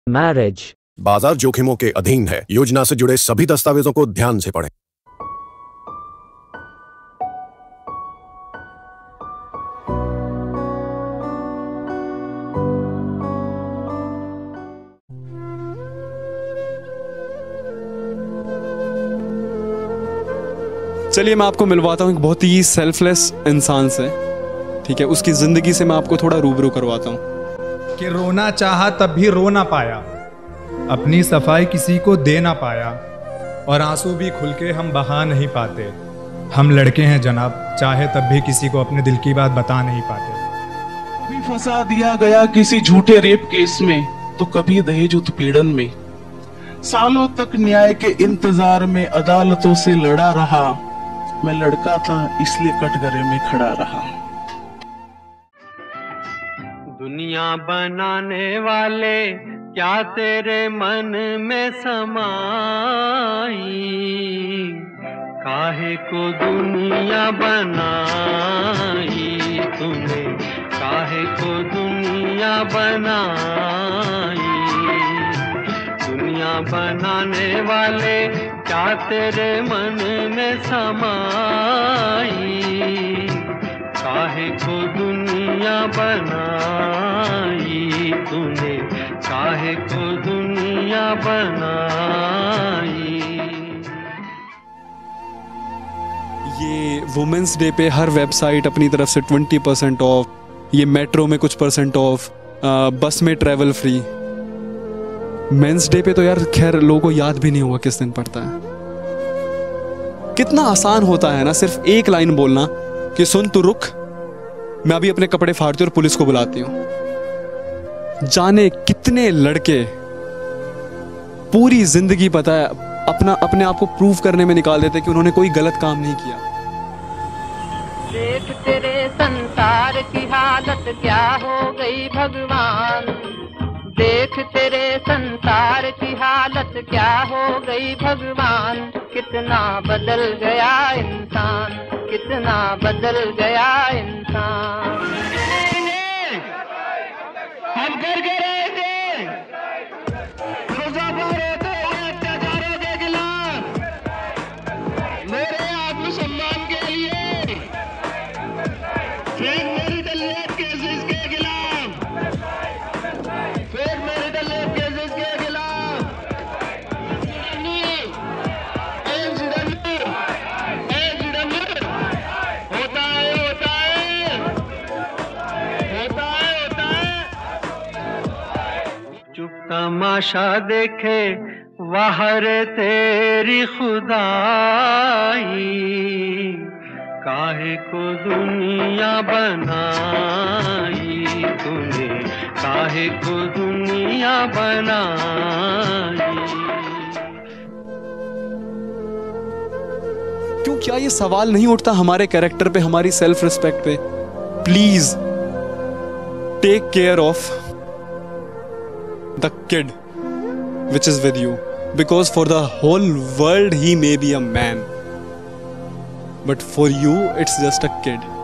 marriage, बाजार जोखिमों के अधीन है। योजना से जुड़े सभी दस्तावेजों को ध्यान से पढ़ें। चलिए मैं आपको मिलवाता हूँ एक बहुत ही सेल्फलेस इंसान से, ठीक है। उसकी ज़िंदगी से मैं आपको थोड़ा रूबरू करवाता हूँ। कि रोना चाहा तब भी रो ना पाया, अपनी सफाई किसी को दे ना पाया, और आंसू भी खुल के हम बहा नहीं पाते। हम लड़के हैं जनाब, चाहे तब भी किसी को अपने दिल की बात बता नहीं पाते। कभी फंसा दिया गया किसी झूठे रेप केस में, तो कभी दहेज उत्पीड़न में। सालों तक न्याय के इंतजार में अदालतों से लड़ा रहा। मैं लड़का था इसलिए कटघरे में खड़ा रहा। दुनिया बनाने वाले क्या तेरे मन में समाई, काहे को दुनिया बनाई तूने, काहे को दुनिया बनाई। दुनिया बनाने वाले क्या तेरे मन में समाई, काहे को दुनिया बनाई तूने, काहे को दुनिया बनाई। ये वुमेंस डे पे हर वेबसाइट अपनी तरफ से 20% ऑफ, ये मेट्रो में कुछ % ऑफ, बस में ट्रैवल फ्री। मेंस डे पे तो यार खैर लोगों को याद भी नहीं होगा किस दिन पड़ता है। कितना आसान होता है ना सिर्फ एक लाइन बोलना कि सुन तू रुक, मैं अभी अपने कपड़े फाड़ती हूँ और पुलिस को बुलाती हूँ। जाने कितने लड़के पूरी जिंदगी पता है अपने आप को प्रूव करने में निकाल देते कि उन्होंने कोई गलत काम नहीं किया। देख तेरे संसार की हालत क्या हो गई भगवान, देख तेरे संसार की हालत क्या हो गई भगवान। कितना बदल गया इंसान, कितना बदल गया इंसान। हम कर के रहे थे मुजफ्फरपुर के अत्याचारों के खिलाफ, मेरे आत्मसम्मान के लिए, फिर मेरी दलित केसेस के खिलाफ, फिर मेरे दलित केसेस के खिलाफ। होता है होता है होता है होता है। चुप तमाशा देखे वाहर तेरी खुदाई, काहे को दुनिया बनाई तूने, काहे को दुनिया बनाई। क्यों क्या ये सवाल नहीं उठता हमारे कैरेक्टर पे, हमारी सेल्फ रिस्पेक्ट पे? Please take care of the kid which is with you, because for the whole world he may be a man, but for you it's just a kid.